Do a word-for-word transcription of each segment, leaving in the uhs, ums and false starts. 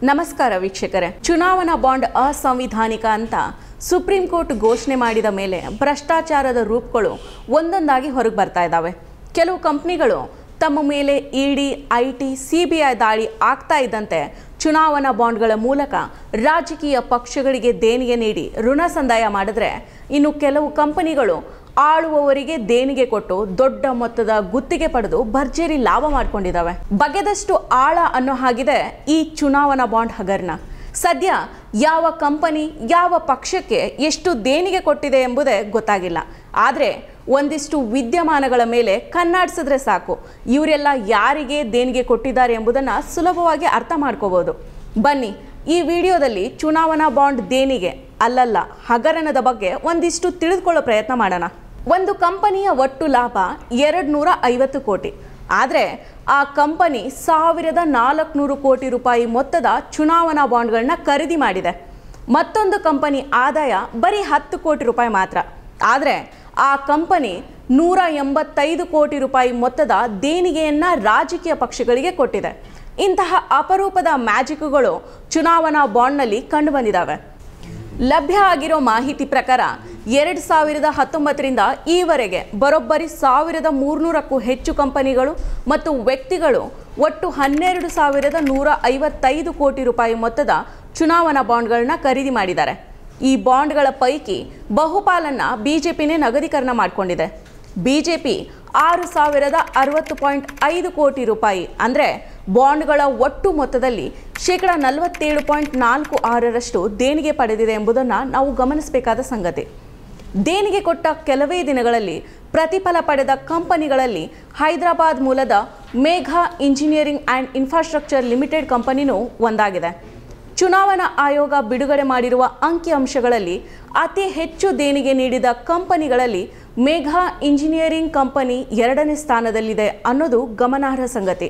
ನಮಸ್ಕಾರ ವೀಕ್ಷಕರೇ, ಚುನಾವಣಾ ಬಾಂಡ್ ಅಸಂವಿಧಾನಿಕ ಅಂತ ಸುಪ್ರೀಂ ಕೋರ್ಟ್ ಘೋಷಣೆ ಮಾಡಿದ ಮೇಲೆ ಭ್ರಷ್ಟಾಚಾರದ ರೂಪಗಳು ಒಂದೊಂದಾಗಿ ಹೊರಗೆ ಬರ್ತಾ ಇದ್ದಾವೆ. ಕೆಲವು ಕಂಪನಿಗಳು ತಮ್ಮ ಮೇಲೆ ಇಡಿ, ಐಟಿ, ಸಿಬಿಐ ದಾಳಿ ಆಗ್ತಾ ಇದ್ದಂತೆ ಚುನಾವಣಾ ಬಾಂಡ್ಗಳ ಮೂಲಕ ರಾಜಕೀಯ ಪಕ್ಷಗಳಿಗೆ ದೇಣಿಗೆ ನೀಡಿ ಋಣ ಸಂದಾಯ ಮಾಡಿದ್ರೆ, ಇನ್ನು ಕೆಲವು ಕಂಪನಿಗಳು ಆಳುವವರಿಗೆ ದೇಣಿಗೆ ಕೊಟ್ಟು ದೊಡ್ಡ ಮೊತ್ತದ ಗುತ್ತಿಗೆ ಪಡೆದು ಭರ್ಜರಿ ಲಾಭ ಮಾಡಿಕೊಂಡಿದ್ದಾವೆ. ಬಗೆದಷ್ಟು ಆಳ ಅನ್ನೋ ಹಾಗಿದೆ ಈ ಚುನಾವಣಾ ಬಾಂಡ್ ಹಗರಣ. ಸದ್ಯ ಯಾವ ಕಂಪನಿ ಯಾವ ಪಕ್ಷಕ್ಕೆ ಎಷ್ಟು ದೇಣಿಗೆ ಕೊಟ್ಟಿದೆ ಎಂಬುದೇ ಗೊತ್ತಾಗಿಲ್ಲ. ಆದರೆ ಒಂದಿಷ್ಟು ವಿದ್ಯಮಾನಗಳ ಮೇಲೆ ಕಣ್ಣಾಡಿಸಿದ್ರೆ ಸಾಕು, ಇವರೆಲ್ಲ ಯಾರಿಗೆ ದೇಣಿಗೆ ಕೊಟ್ಟಿದ್ದಾರೆ ಎಂಬುದನ್ನು ಸುಲಭವಾಗಿ ಅರ್ಥ ಮಾಡ್ಕೋಬಹುದು. ಬನ್ನಿ, ಈ ವಿಡಿಯೋದಲ್ಲಿ ಚುನಾವಣಾ ಬಾಂಡ್ ದೇಣಿಗೆ ಅಲ್ಲಲ್ಲ ಹಗರಣದ ಬಗ್ಗೆ ಒಂದಿಷ್ಟು ತಿಳಿದುಕೊಳ್ಳೋ ಪ್ರಯತ್ನ ಮಾಡೋಣ. ಒಂದು ಕಂಪನಿಯ ಒಟ್ಟು ಲಾಭ ಎರಡು ನೂರ ಐವತ್ತು ಕೋಟಿ. ಆದರೆ ಆ ಕಂಪನಿ ಸಾವಿರದ ನಾಲ್ಕುನೂರು ಕೋಟಿ ರೂಪಾಯಿ ಮೊತ್ತದ ಚುನಾವಣಾ ಬಾಂಡ್ಗಳನ್ನ ಖರೀದಿ ಮಾಡಿದೆ. ಮತ್ತೊಂದು ಕಂಪನಿ ಆದಾಯ ಬರೀ ಹತ್ತು ಕೋಟಿ ರೂಪಾಯಿ ಮಾತ್ರ. ಆದರೆ ಆ ಕಂಪನಿ ನೂರ ಎಂಬತ್ತೈದು ಕೋಟಿ ರೂಪಾಯಿ ಮೊತ್ತದ ದೇಣಿಗೆಯನ್ನು ರಾಜಕೀಯ ಪಕ್ಷಗಳಿಗೆ ಕೊಟ್ಟಿದೆ. ಇಂತಹ ಅಪರೂಪದ ಮ್ಯಾಜಿಕ್ಗಳು ಚುನಾವಣಾ ಬಾಂಡ್ನಲ್ಲಿ ಕಂಡುಬಂದಿದ್ದಾವೆ. ಲಭ್ಯ ಆಗಿರೋ ಮಾಹಿತಿ ಪ್ರಕಾರ ಎರಡು ಸಾವಿರದ ಹತ್ತೊಂಬತ್ತರಿಂದ ಈವರೆಗೆ ಬರೋಬ್ಬರಿ ಸಾವಿರದ ಮೂರುನೂರಕ್ಕೂ ಹೆಚ್ಚು ಕಂಪನಿಗಳು ಮತ್ತು ವ್ಯಕ್ತಿಗಳು ಒಟ್ಟು ಹನ್ನೆರಡು ಸಾವಿರದ ನೂರ ಐವತ್ತೈದು ಕೋಟಿ ರೂಪಾಯಿ ಮೊತ್ತದ ಚುನಾವಣಾ ಬಾಂಡ್ಗಳನ್ನ ಖರೀದಿ ಮಾಡಿದ್ದಾರೆ. ಈ ಬಾಂಡ್ಗಳ ಪೈಕಿ ಬಹುಪಾಲನ್ನು ಬಿಜೆಪಿನೇ ನಗದೀಕರಣ ಮಾಡಿಕೊಂಡಿದೆ. ಬಿಜೆಪಿ ಆರು ಸಾವಿರದ ಅರವತ್ತು ಪಾಯಿಂಟ್ ಐದು ಕೋಟಿ ರೂಪಾಯಿ ಅಂದರೆ ಬಾಂಡ್ಗಳ ಒಟ್ಟು ಮೊತ್ತದಲ್ಲಿ ಶೇಕಡ ನಲವತ್ತೇಳು ಪಾಯಿಂಟ್ ನಾಲ್ಕು ಆರರಷ್ಟು ದೇಣಿಗೆ ಪಡೆದಿದೆ ಎಂಬುದನ್ನು ನಾವು ಗಮನಿಸಬೇಕಾದ ಸಂಗತಿ. ದೇಣಿಗೆ ಕೊಟ್ಟ ಕೆಲವೇ ದಿನಗಳಲ್ಲಿ ಪ್ರತಿಫಲ ಪಡೆದ ಕಂಪನಿಗಳಲ್ಲಿ ಹೈದರಾಬಾದ್ ಮೂಲದ Megha engineering and infrastructure limited ಕಂಪನಿನೂ ಒಂದಾಗಿದೆ. ಚುನಾವಣಾ ಆಯೋಗ ಬಿಡುಗಡೆ ಮಾಡಿರುವ ಅಂಕಿಅಂಶಗಳಲ್ಲಿ ಅತಿ ಹೆಚ್ಚು ದೇಣಿಗೆ ನೀಡಿದ ಕಂಪನಿಗಳಲ್ಲಿ ಮೇಘಾ ಇಂಜಿನಿಯರಿಂಗ್ ಕಂಪನಿ ಎರಡನೇ ಸ್ಥಾನದಲ್ಲಿದೆ ಅನ್ನೋದು ಗಮನಾರ್ಹ ಸಂಗತಿ.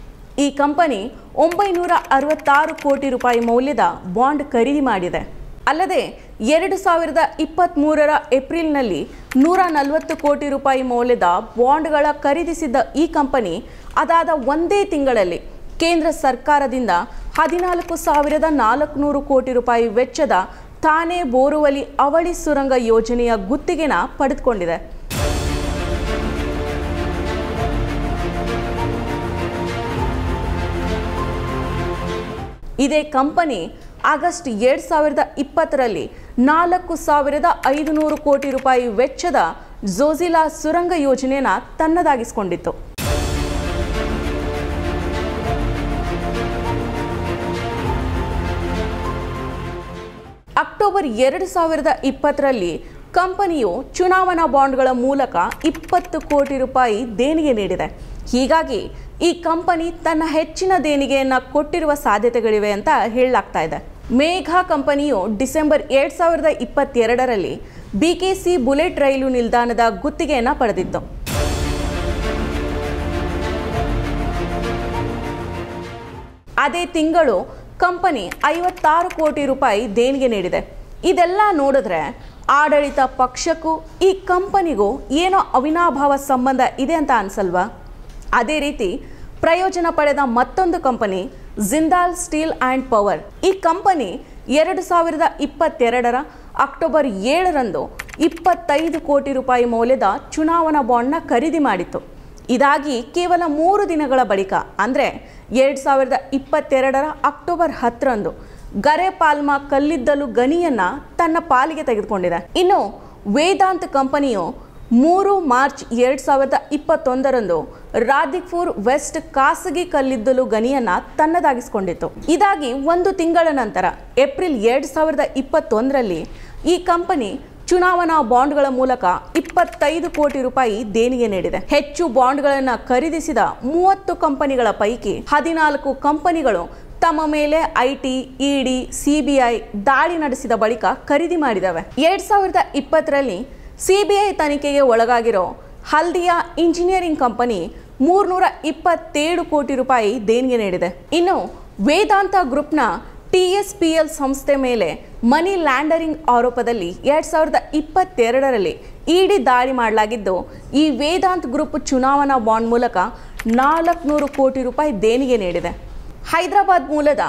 ಈ ಕಂಪನಿ ಒಂಬೈನೂರ ಅರವತ್ತಾರು ಕೋಟಿ ರೂಪಾಯಿ ಮೌಲ್ಯದ ಬಾಂಡ್ ಖರೀದಿ ಮಾಡಿದೆ. ಅಲ್ಲದೆ ಎರಡು ಸಾವಿರದ ಇಪ್ಪತ್ತ್ಮೂರರ ಏಪ್ರಿಲ್ನಲ್ಲಿ ನೂರ ನಲವತ್ತು ಕೋಟಿ ರೂಪಾಯಿ ಮೌಲ್ಯದ ಬಾಂಡ್ಗಳ ಖರೀದಿಸಿದ್ದ ಈ ಕಂಪನಿ ಅದಾದ ಒಂದೇ ತಿಂಗಳಲ್ಲಿ ಕೇಂದ್ರ ಸರ್ಕಾರದಿಂದ ಹದಿನಾಲ್ಕು ಸಾವಿರದ ನಾಲ್ಕುನೂರು ಕೋಟಿ ರೂಪಾಯಿ ವೆಚ್ಚದ ಥಾನೆ ಬೋರುವಲಿ ಅವಳಿ ಸುರಂಗ ಯೋಜನೆಯ ಗುತ್ತಿಗೆನ ಪಡೆದುಕೊಂಡಿದೆ. ಇದೇ ಕಂಪನಿ ಆಗಸ್ಟ್ ಎರಡು ಸಾವಿರದ ಇಪ್ಪತ್ತರಲ್ಲಿ ನಾಲ್ಕು ಸಾವಿರದ ಐದುನೂರು ಕೋಟಿ ರೂಪಾಯಿ ವೆಚ್ಚದ ಝೋಜಿಲಾ ಸುರಂಗ ಯೋಜನೆಯನ್ನು ತನ್ನದಾಗಿಸಿಕೊಂಡಿತ್ತು. ಅಕ್ಟೋಬರ್ ಎರಡು ಸಾವಿರದ ಇಪ್ಪತ್ತರಲ್ಲಿ ಕಂಪನಿಯು ಚುನಾವಣಾ ಬಾಂಡ್ಗಳ ಮೂಲಕ ಇಪ್ಪತ್ತು ಕೋಟಿ ರೂಪಾಯಿ ದೇಣಿಗೆ ನೀಡಿದೆ. ಹೀಗಾಗಿ ಈ ಕಂಪನಿ ತನ್ನ ಹೆಚ್ಚಿನ ದೇಣಿಗೆಯನ್ನು ಕೊಟ್ಟಿರುವ ಸಾಧ್ಯತೆಗಳಿವೆ ಅಂತ ಹೇಳಲಾಗ್ತಾ ಇದೆ. ಮೇಘಾ ಕಂಪನಿಯು ಡಿಸೆಂಬರ್ ಎರಡು ಸಾವಿರದ ಇಪ್ಪತ್ತೆರಡರಲ್ಲಿ ಬಿಕೆಸಿ ಬುಲೆಟ್ ರೈಲು ನಿಲ್ದಾಣದ ಗುತ್ತಿಗೆಯನ್ನು ಪಡೆದಿತ್ತು. ಅದೇ ತಿಂಗಳು ಕಂಪನಿ ಐವತ್ತಾರು ಕೋಟಿ ರೂಪಾಯಿ ದೇಣಿಗೆ ನೀಡಿದೆ. ಇದೆಲ್ಲ ನೋಡಿದ್ರೆ ಆಡಳಿತ ಪಕ್ಷಕ್ಕೂ ಈ ಕಂಪನಿಗೂ ಏನೋ ಅವಿನಾಭಾವ ಸಂಬಂಧ ಇದೆ ಅಂತ ಅನ್ಸಲ್ವಾ? ಅದೇ ರೀತಿ ಪ್ರಯೋಜನ ಪಡೆದ ಮತ್ತೊಂದು company Jindal steel and power. ಈ ಕಂಪನಿ ಎರಡು ಸಾವಿರದ ಇಪ್ಪತ್ತೆರಡರ ಅಕ್ಟೋಬರ್ ಏಳರಂದು ಇಪ್ಪತ್ತೈದು ಕೋಟಿ ರೂಪಾಯಿ ಮೌಲ್ಯದ ಚುನಾವಣಾ ಬಾಂಡ್ನ ಖರೀದಿ ಮಾಡಿತ್ತು. ಇದಾಗಿ ಕೇವಲ ಮೂರು ದಿನಗಳ ಬಳಿಕ ಅಂದರೆ ಎರಡು ಸಾವಿರದ ಇಪ್ಪತ್ತೆರಡರ ಅಕ್ಟೋಬರ್ ಹತ್ತರಂದು ಗರೆ ಪಾಲ್ಮಾ ಕಲ್ಲಿದ್ದಲು ಗಣಿಯನ್ನು ತನ್ನ ಪಾಲಿಗೆ ತೆಗೆದುಕೊಂಡಿದೆ. ಇನ್ನು ವೇದಾಂತ್ ಕಂಪನಿಯು ಮೂರು ಮಾರ್ಚ್ ಎರಡು ಸಾವಿರದ ಇಪ್ಪತ್ತೊಂದರಂದು ರಾಧಿಕ್ಪುರ್ ವೆಸ್ಟ್ ಖಾಸಗಿ ಕಲ್ಲಿದ್ದಲು ಗಣಿಯನ್ನು ತನ್ನದಾಗಿಸಿಕೊಂಡಿತ್ತು. ಇದಾಗಿ ಒಂದು ತಿಂಗಳ ನಂತರ ಏಪ್ರಿಲ್ ಎರಡು ಸಾವಿರದ ಇಪ್ಪತ್ತೊಂದರಲ್ಲಿ ಈ ಕಂಪನಿ ಚುನಾವಣಾ ಬಾಂಡ್ಗಳ ಮೂಲಕ ಇಪ್ಪತ್ತೈದು ಕೋಟಿ ರೂಪಾಯಿ ದೇಣಿಗೆ ನೀಡಿದೆ. ಹೆಚ್ಚು ಬಾಂಡ್ಗಳನ್ನು ಖರೀದಿಸಿದ ಮೂವತ್ತು ಕಂಪನಿಗಳ ಪೈಕಿ ಹದಿನಾಲ್ಕು ಕಂಪನಿಗಳು ತಮ್ಮ ಮೇಲೆ ಐಟಿ, ಇಡಿ, ಸಿಬಿಐ ದಾಳಿ ನಡೆಸಿದ ಬಳಿಕ ಖರೀದಿ ಮಾಡಿದವೆ. ಎರಡ್ ಸಾವಿರದ ಇಪ್ಪತ್ತರಲ್ಲಿ ಸಿಬಿಐ ತನಿಖೆಗೆ ಒಳಗಾಗಿರೋ ಹಲ್ದಿಯಾ ಇಂಜಿನಿಯರಿಂಗ್ ಕಂಪನಿ ಮೂರ್ನೂರ ಇಪ್ಪತ್ತೇಳು ಕೋಟಿ ರೂಪಾಯಿ ದೇಣಿಗೆ ನೀಡಿದೆ. ಇನ್ನು ವೇದಾಂತ ಗ್ರೂಪ್ನ ಟಿ ಎಸ್ ಪಿ ಎಲ್ ಸಂಸ್ಥೆ ಮೇಲೆ ಮನಿ ಲ್ಯಾಂಡರಿಂಗ್ ಆರೋಪದಲ್ಲಿ ಎರಡು ಸಾವಿರದ ಇಪ್ಪತ್ತೆರಡರಲ್ಲಿ ಇಡಿ ದಾಳಿ ಮಾಡಲಾಗಿದ್ದು, ಈ ವೇದಾಂತ್ ಗ್ರೂಪ್ ಚುನಾವಣಾ ಬಾಂಡ್ ಮೂಲಕ ನಾಲ್ಕುನೂರು ಕೋಟಿ ರೂಪಾಯಿ ದೇಣಿಗೆ ನೀಡಿದೆ. ಹೈದರಾಬಾದ್ ಮೂಲದ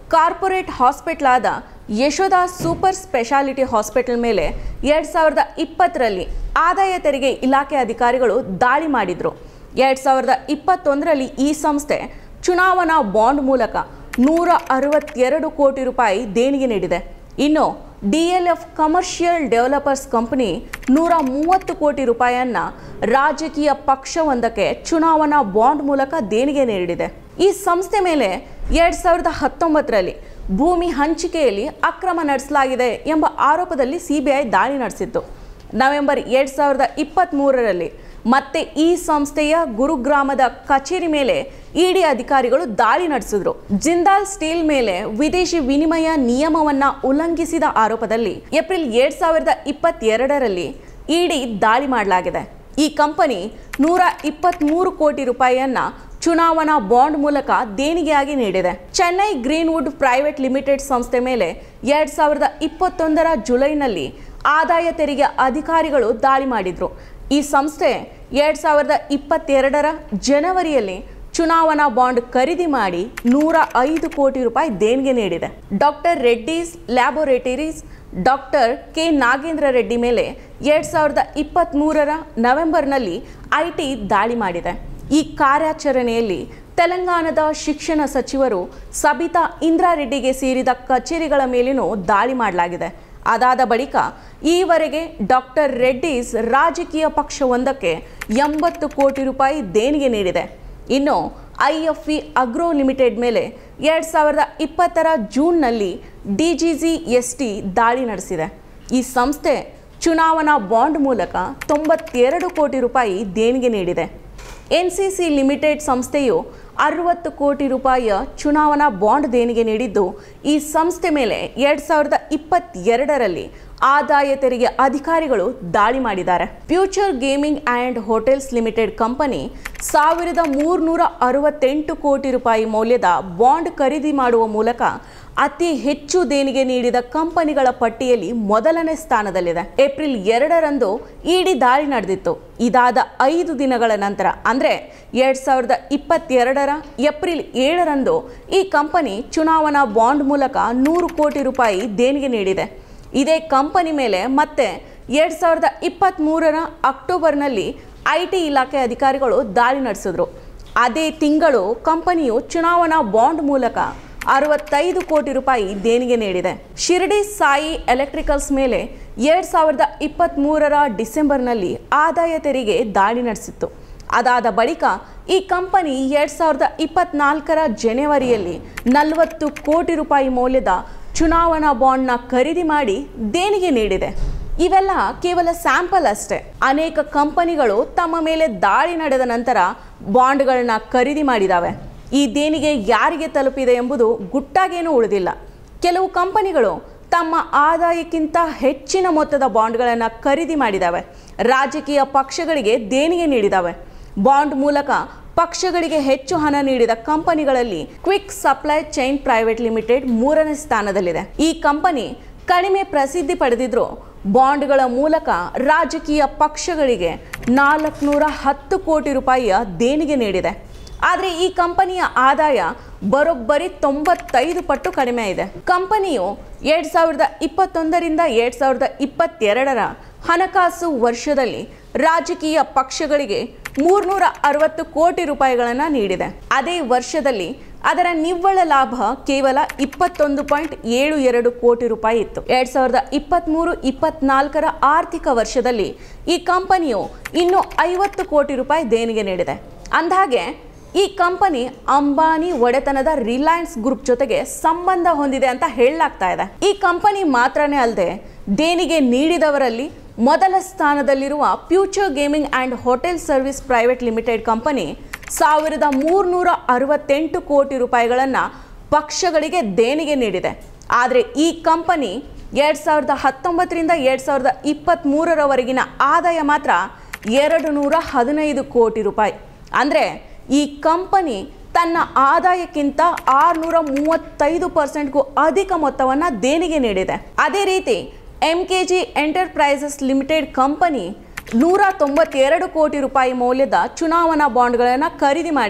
ಕಾರ್ಪೊರೇಟ್ ಹಾಸ್ಪಿಟಲ್ ಆದ ಯಶೋಧ ಸೂಪರ್ ಸ್ಪೆಷಾಲಿಟಿ ಹಾಸ್ಪಿಟಲ್ ಮೇಲೆ ಎರಡು ಸಾವಿರದ ಇಪ್ಪತ್ತರಲ್ಲಿ ಆದಾಯ ತೆರಿಗೆ ಇಲಾಖೆ ಅಧಿಕಾರಿಗಳು ದಾಳಿ ಮಾಡಿದ್ರು. ಎರಡು ಸಾವಿರದ ಇಪ್ಪತ್ತೊಂದರಲ್ಲಿ ಈ ಸಂಸ್ಥೆ ಚುನಾವಣಾ ಬಾಂಡ್ ಮೂಲಕ ನೂರ ಅರವತ್ತೆರಡು ಕೋಟಿ ರೂಪಾಯಿ ದೇಣಿಗೆ ನೀಡಿದೆ. ಇನ್ನು D L F commercial developers company ನೂರ ಮೂವತ್ತು ಕೋಟಿ ರೂಪಾಯಿಯನ್ನ ರಾಜಕೀಯ ಪಕ್ಷವೊಂದಕ್ಕೆ ಚುನಾವಣಾ ಬಾಂಡ್ ಮೂಲಕ ದೇಣಿಗೆ ನೀಡಿದೆ. ಈ ಸಂಸ್ಥೆ ಮೇಲೆ ಎರಡು ಸಾವಿರದ ಹತ್ತೊಂಬತ್ತರಲ್ಲಿ ಭೂಮಿ ಹಂಚಿಕೆಯಲ್ಲಿ ಅಕ್ರಮ ನಡೆಸಲಾಗಿದೆ ಎಂಬ ಆರೋಪದಲ್ಲಿ ಸಿ ಬಿ ಐ ದಾಳಿ ನಡೆಸಿತ್ತು. ನವೆಂಬರ್ ಎರಡು ಸಾವಿರದ ಇಪ್ಪತ್ತ್ಮೂರರಲ್ಲಿ ಮತ್ತೆ ಈ ಸಂಸ್ಥೆಯ ಗುರುಗ್ರಾಮದ ಕಚೇರಿ ಮೇಲೆ ಇಡಿ ಅಧಿಕಾರಿಗಳು ದಾಳಿ ನಡೆಸಿದ್ರು. ಜಿಂದಾಲ್ ಸ್ಟೀಲ್ ಮೇಲೆ ವಿದೇಶಿ ವಿನಿಮಯ ನಿಯಮವನ್ನ ಉಲ್ಲಂಘಿಸಿದ ಆರೋಪದಲ್ಲಿ ಏಪ್ರಿಲ್ ಎರಡ್ ಸಾವಿರದ ಇಪ್ಪತ್ತೆರಡರಲ್ಲಿ ಇಡಿ ದಾಳಿ ಮಾಡಲಾಗಿದೆ. ಈ ಕಂಪನಿ ನೂರ ಇಪ್ಪತ್ತ್ಮೂರು ಕೋಟಿ ರೂಪಾಯಿಯನ್ನ ಚುನಾವಣಾ ಬಾಂಡ್ ಮೂಲಕ ದೇಣಿಗೆಯಾಗಿ ನೀಡಿದೆ. ಚೆನ್ನೈ ಗ್ರೀನ್ವುಡ್ ಪ್ರೈವೇಟ್ ಲಿಮಿಟೆಡ್ ಸಂಸ್ಥೆ ಮೇಲೆ ಎರಡ್ ಸಾವಿರದ ಇಪ್ಪತ್ತೊಂದರ ಜುಲೈನಲ್ಲಿ ಆದಾಯ ತೆರಿಗೆ ಅಧಿಕಾರಿಗಳು ದಾಳಿ ಮಾಡಿದ್ರು. ಈ ಸಂಸ್ಥೆ ಎರಡ್ ಸಾವಿರದ ಇಪ್ಪತ್ತೆರಡರ ಜನವರಿಯಲ್ಲಿ ಚುನಾವಣಾ ಬಾಂಡ್ ಖರೀದಿ ಮಾಡಿ ನೂರ ಐದು ಕೋಟಿ ರೂಪಾಯಿ ದೇಣಿಗೆ ನೀಡಿದೆ. Doctor Reddy's laboratories doctor K Nagendra Reddy ಮೇಲೆ ಎರಡ್ ಸಾವಿರದ ಇಪ್ಪತ್ತ್ಮೂರರ ನವೆಂಬರ್ನಲ್ಲಿ ಐ ಟಿ ದಾಳಿ ಮಾಡಿದೆ. ಈ ಕಾರ್ಯಾಚರಣೆಯಲ್ಲಿ ತೆಲಂಗಾಣದ ಶಿಕ್ಷಣ ಸಚಿವರು ಸಬಿತಾ ಇಂದ್ರಾ ರೆಡ್ಡಿಗೆ ಸೇರಿದ ಕಚೇರಿಗಳ ಮೇಲೇನೂ ದಾಳಿ ಮಾಡಲಾಗಿದೆ. ಅದಾದ ಬಳಿಕ ಈವರೆಗೆ ಡಾಕ್ಟರ್ ರೆಡ್ಡೀಸ್ ರಾಜಕೀಯ ಪಕ್ಷವೊಂದಕ್ಕೆ ಎಂಬತ್ತು ಕೋಟಿ ರೂಪಾಯಿ ದೇಣಿಗೆ ನೀಡಿದೆ. ಇನ್ನು I F E agro limited ಮೇಲೆ ಎರಡು ಸಾವಿರದ ಇಪ್ಪತ್ತರ ಜೂನ್ನಲ್ಲಿ D G C S T ದಾಳಿ ನಡೆಸಿದೆ. ಈ ಸಂಸ್ಥೆ ಚುನಾವಣಾ ಬಾಂಡ್ ಮೂಲಕ ತೊಂಬತ್ತೆರಡು ಕೋಟಿ ರೂಪಾಯಿ ದೇಣಿಗೆ ನೀಡಿದೆ. ಎನ್ ಸಿ ಸಿ ಲಿಮಿಟೆಡ್ ಸಂಸ್ಥೆಯು ಅರವತ್ತು ಕೋಟಿ ರೂಪಾಯಿಯ ಚುನಾವಣಾ ಬಾಂಡ್ ದೇಣಿಗೆ ನೀಡಿದ್ದು, ಈ ಸಂಸ್ಥೆ ಮೇಲೆ ಎರಡು ಸಾವಿರದ ಇಪ್ಪತ್ತೆರಡರಲ್ಲಿ ಆದಾಯ ತೆರಿಗೆ ಅಧಿಕಾರಿಗಳು ದಾಳಿ ಮಾಡಿದ್ದಾರೆ. Future gaming and hotels limited company ಸಾವಿರದ ಮೂರುನೂರ ಅರವತ್ತೆಂಟು ಕೋಟಿ ರೂಪಾಯಿ ಮೌಲ್ಯದ ಬಾಂಡ್ ಖರೀದಿ ಮಾಡುವ ಮೂಲಕ ಅತಿ ಹೆಚ್ಚು ದೇಣಿಗೆ ನೀಡಿದ ಕಂಪನಿಗಳ ಪಟ್ಟಿಯಲ್ಲಿ ಮೊದಲನೇ ಸ್ಥಾನದಲ್ಲಿದೆ. ಏಪ್ರಿಲ್ ಎರಡರಂದು ಇಡಿ ದಾಳಿ ನಡೆದಿತ್ತು. ಇದಾದ ಐದು ದಿನಗಳ ನಂತರ ಅಂದರೆ ಎರಡ್ ಸಾವಿರದ ಇಪ್ಪತ್ತೆರಡರ ಏಪ್ರಿಲ್ ಏಳರಂದು ಈ ಕಂಪನಿ ಚುನಾವಣಾ ಬಾಂಡ್ ಮೂಲಕ ನೂರು ಕೋಟಿ ರೂಪಾಯಿ ದೇಣಿಗೆ ನೀಡಿದೆ. ಇದೇ ಕಂಪನಿ ಮೇಲೆ ಮತ್ತೆ ಎರಡ್ ಸಾವಿರದ ಇಪ್ಪತ್ತ್ಮೂರರ ಅಕ್ಟೋಬರ್ನಲ್ಲಿ ಐ ಟಿ ಇಲಾಖೆ ಅಧಿಕಾರಿಗಳು ದಾಳಿ ನಡೆಸಿದ್ರು. ಅದೇ ತಿಂಗಳು ಕಂಪನಿಯು ಚುನಾವಣಾ ಬಾಂಡ್ ಮೂಲಕ ಅರವತ್ತೈದು ಕೋಟಿ ರೂಪಾಯಿ ದೇಣಿಗೆ ನೀಡಿದೆ. ಶಿರಡಿ ಸಾಯಿ ಎಲೆಕ್ಟ್ರಿಕಲ್ಸ್ ಮೇಲೆ ಎರಡ್ ಸಾವಿರದ ಇಪ್ಪತ್ತ್ಮೂರರ ಡಿಸೆಂಬರ್ನಲ್ಲಿ ಆದಾಯ ತೆರಿಗೆ ದಾಳಿ ನಡೆಸಿತ್ತು. ಅದಾದ ಬಳಿಕ ಈ ಕಂಪನಿ ಎರಡ್ ಸಾವಿರದ ಇಪ್ಪತ್ನಾಲ್ಕರ ಜನವರಿಯಲ್ಲಿ ನಲವತ್ತು ಕೋಟಿ ರೂಪಾಯಿ ಮೌಲ್ಯದ ಚುನಾವಣಾ ಬಾಂಡ್ನ ಖರೀದಿ ಮಾಡಿ ದೇಣಿಗೆ ನೀಡಿದೆ. ಇವೆಲ್ಲ ಕೇವಲ ಸ್ಯಾಂಪಲ್ ಅಷ್ಟೇ. ಅನೇಕ ಕಂಪನಿಗಳು ತಮ್ಮ ಮೇಲೆ ದಾಳಿ ನಡೆದ ನಂತರ ಬಾಂಡ್ಗಳನ್ನ ಖರೀದಿ ಮಾಡಿದಾವೆ. ಈ ದೇಣಿಗೆ ಯಾರಿಗೆ ತಲುಪಿದೆ ಎಂಬುದು ಗುಟ್ಟಾಗೇನೂ ಉಳಿದಿಲ್ಲ. ಕೆಲವು ಕಂಪನಿಗಳು ತಮ್ಮ ಆದಾಯಕ್ಕಿಂತ ಹೆಚ್ಚಿನ ಮೊತ್ತದ ಬಾಂಡ್ಗಳನ್ನು ಖರೀದಿ ಮಾಡಿದಾವೆ. ರಾಜಕೀಯ ಪಕ್ಷಗಳಿಗೆ ದೇಣಿಗೆ ನೀಡಿದಾವೆ. ಬಾಂಡ್ ಮೂಲಕ ಪಕ್ಷಗಳಿಗೆ ಹೆಚ್ಚು ಹಣ ನೀಡಿದ ಕಂಪನಿಗಳಲ್ಲಿ quick supply chain private limited ಮೂರನೇ ಸ್ಥಾನದಲ್ಲಿದೆ. ಈ ಕಂಪನಿ ಕಡಿಮೆ ಪ್ರಸಿದ್ಧಿ ಪಡೆದಿದ್ರು ಬಾಂಡ್ಗಳ ಮೂಲಕ ರಾಜಕೀಯ ಪಕ್ಷಗಳಿಗೆ ನಾಲ್ಕುನೂರ ಹತ್ತು ಕೋಟಿ ರೂಪಾಯಿಯ ದೇಣಿಗೆ ನೀಡಿದೆ. ಆದರೆ ಈ ಕಂಪನಿಯ ಆದಾಯ ಬರೋಬ್ಬರಿ ತೊಂಬತ್ತೈದು ಪಟ್ಟು ಕಡಿಮೆ ಇದೆ. ಕಂಪನಿಯು ಎರಡ್ ಸಾವಿರದ ಇಪ್ಪತ್ತೊಂದರಿಂದ ಎರಡ್ ಸಾವಿರದ ಇಪ್ಪತ್ತೆರಡರ ಹಣಕಾಸು ವರ್ಷದಲ್ಲಿ ರಾಜಕೀಯ ಪಕ್ಷಗಳಿಗೆ ಮೂರ್ನೂರ ಅರವತ್ತು ಕೋಟಿ ರೂಪಾಯಿಗಳನ್ನು ನೀಡಿದೆ. ಅದೇ ವರ್ಷದಲ್ಲಿ ಅದರ ನಿವ್ವಳ ಲಾಭ ಕೇವಲ ಇಪ್ಪತ್ತೊಂದು ಪಾಯಿಂಟ್ ಏಳು ಎರಡು ಕೋಟಿ ರೂಪಾಯಿ ಇತ್ತು. ಎರಡ್ ಸಾವಿರದ ಇಪ್ಪತ್ತ್ಮೂರು ಇಪ್ಪತ್ನಾಲ್ಕರ ಆರ್ಥಿಕ ವರ್ಷದಲ್ಲಿ ಈ ಕಂಪನಿಯು ಇನ್ನೂ ಐವತ್ತು ಕೋಟಿ ರೂಪಾಯಿ ದೇಣಿಗೆ ನೀಡಿದೆ. ಅಂದಹಾಗೆ ಈ ಕಂಪನಿ ಅಂಬಾನಿ ಒಡೆತನದ ರಿಲಯನ್ಸ್ ಗ್ರೂಪ್ ಜೊತೆಗೆ ಸಂಬಂಧ ಹೊಂದಿದೆ ಅಂತ ಹೇಳಲಾಗ್ತಾ ಇದೆ. ಈ ಕಂಪನಿ ಮಾತ್ರನೇ ಅಲ್ಲದೆ ದೇಣಿಗೆ ನೀಡಿದವರಲ್ಲಿ ಮೊದಲ ಸ್ಥಾನದಲ್ಲಿರುವ future gaming and hotel service private limited company ಸಾವಿರದ ಮೂರುನೂರ ಅರವತ್ತೆಂಟು ಕೋಟಿ ರೂಪಾಯಿಗಳನ್ನು ಪಕ್ಷಗಳಿಗೆ ದೇಣಿಗೆ ನೀಡಿದೆ. ಆದರೆ ಈ ಕಂಪನಿ ಎರಡು ಸಾವಿರದ ಹತ್ತೊಂಬತ್ತರಿಂದ ಎರಡು ಸಾವಿರದ ಇಪ್ಪತ್ತ್ಮೂರರವರೆಗಿನ ಆದಾಯ ಮಾತ್ರ ಎರಡು ನೂರ ಹದಿನೈದು ಕೋಟಿ ರೂಪಾಯಿ. ಅಂದರೆ ಈ ಕಂಪನಿ ತನ್ನ ಆದಾಯಕ್ಕಿಂತ ಆರುನೂರ ಮೂವತ್ತೈದು ಪರ್ಸೆಂಟ್ಗೂ ಅಧಿಕ ಮೊತ್ತವನ್ನು ದೇಣಿಗೆ ನೀಡಿದೆ. ಅದೇ ರೀತಿ M K G enterprises limited company ನೂರ ತೊಂಬತ್ತೆರಡು ಕೋಟಿ ರೂಪಾಯಿ ಮೌಲ್ಯದ ಚುನಾವಣಾ ಬಾಂಡ್ಗಳನ್ನು ಖರೀದಿ ಮಾಡಿದೆ.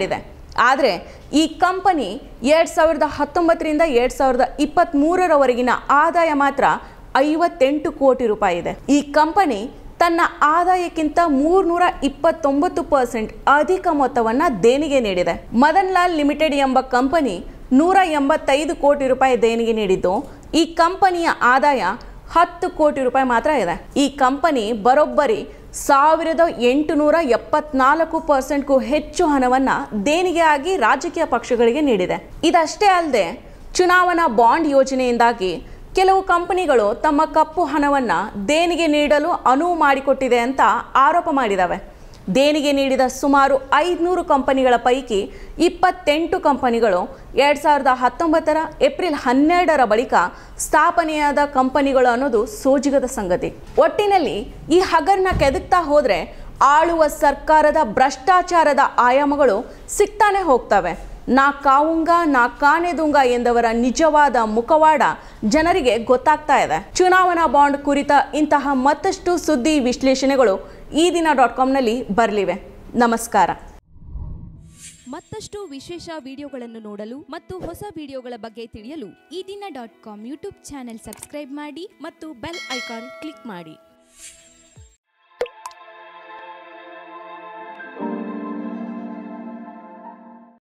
ಆದರೆ ಈ ಕಂಪನಿ ಎರಡು ಸಾವಿರದ ಹತ್ತೊಂಬತ್ತರಿಂದ ಎರಡು ಸಾವಿರದ ಇಪ್ಪತ್ತ್ಮೂರರವರೆಗಿನ ಆದಾಯ ಮಾತ್ರ ಐವತ್ತೆಂಟು ಕೋಟಿ ರೂಪಾಯಿ ಇದೆ. ಈ ಕಂಪನಿ ತನ್ನ ಆದಾಯಕ್ಕಿಂತ ಮೂರ್ನೂರ ಇಪ್ಪತ್ತೊಂಬತ್ತು ಪರ್ಸೆಂಟ್ ಅಧಿಕ ಮೊತ್ತವನ್ನು ದೇಣಿಗೆ ನೀಡಿದೆ. ಮದನ್ ಲಾಲ್ ಲಿಮಿಟೆಡ್ ಎಂಬ ಕಂಪನಿ ನೂರ ಎಂಬತ್ತೈದು ಕೋಟಿ ರೂಪಾಯಿ ದೇಣಿಗೆ ನೀಡಿದ್ದು, ಈ ಕಂಪನಿಯ ಆದಾಯ ಹತ್ತು ಕೋಟಿ ರೂಪಾಯಿ ಮಾತ್ರ ಇದೆ. ಈ ಕಂಪನಿ ಬರೋಬ್ಬರಿ ಸಾವಿರದ ಎಂಟುನೂರ ಎಪ್ಪತ್ನಾಲ್ಕು ಪರ್ಸೆಂಟ್ಗೂ ಹೆಚ್ಚು ಹಣವನ್ನು ದೇಣಿಗೆಯಾಗಿ ರಾಜಕೀಯ ಪಕ್ಷಗಳಿಗೆ ನೀಡಿದೆ. ಇದಷ್ಟೇ ಅಲ್ಲದೆ ಚುನಾವಣಾ ಬಾಂಡ್ ಯೋಜನೆಯಿಂದಾಗಿ ಕೆಲವು ಕಂಪನಿಗಳು ತಮ್ಮ ಕಪ್ಪು ಹಣವನ್ನು ದೇಣಿಗೆ ನೀಡಲು ಅನುವು ಮಾಡಿಕೊಟ್ಟಿದೆ ಅಂತ ಆರೋಪ ಮಾಡಿದ್ದಾವೆ. ದೇಣಿಗೆ ನೀಡಿದ ಸುಮಾರು ಐದುನೂರು ಕಂಪನಿಗಳ ಪೈಕಿ ಇಪ್ಪತ್ತೆಂಟು ಕಂಪನಿಗಳು ಎರಡು ಸಾವಿರದ ಹತ್ತೊಂಬತ್ತರ ಏಪ್ರಿಲ್ ಹನ್ನೆರಡರ ಬಳಿಕ ಸ್ಥಾಪನೆಯಾದ ಕಂಪನಿಗಳು ಅನ್ನೋದು ಸೋಜಿಗದ ಸಂಗತಿ. ಒಟ್ಟಿನಲ್ಲಿ ಈ ಹಗರಣ ಕೆದಕ್ತಾ ಹೋದರೆ ಆಳುವ ಸರ್ಕಾರದ ಭ್ರಷ್ಟಾಚಾರದ ಆಯಾಮಗಳು ಸಿಗ್ತಾನೆ ಹೋಗ್ತವೆ. ನಾ ಕಾವುಂಗ ನಾ ಕಾನೆದುಂಗ ಎಂದವರ ನಿಜವಾದ ಮುಖವಾಡ ಜನರಿಗೆ ಗೊತ್ತಾಗ್ತಾ ಇದೆ. ಚುನಾವಣಾ ಬಾಂಡ್ ಕುರಿತ ಇಂತಹ ಮತ್ತಷ್ಟು ಸುದ್ದಿ ವಿಶ್ಲೇಷಣೆಗಳು ಈ ದಿನ ಡಾಟ್ ಕಾಮ್ನಲ್ಲಿ ಬರಲಿವೆ. ನಮಸ್ಕಾರ. ಮತ್ತಷ್ಟು ವಿಶೇಷ ವಿಡಿಯೋಗಳನ್ನು ನೋಡಲು ಮತ್ತು ಹೊಸ ವಿಡಿಯೋಗಳ ಬಗ್ಗೆ ತಿಳಿಯಲು Ee Dina dot com YouTube channel subscribe ಮಾಡಿ ಮತ್ತು ಬೆಲ್ ಐಕಾನ್ ಕ್ಲಿಕ್ ಮಾಡಿ.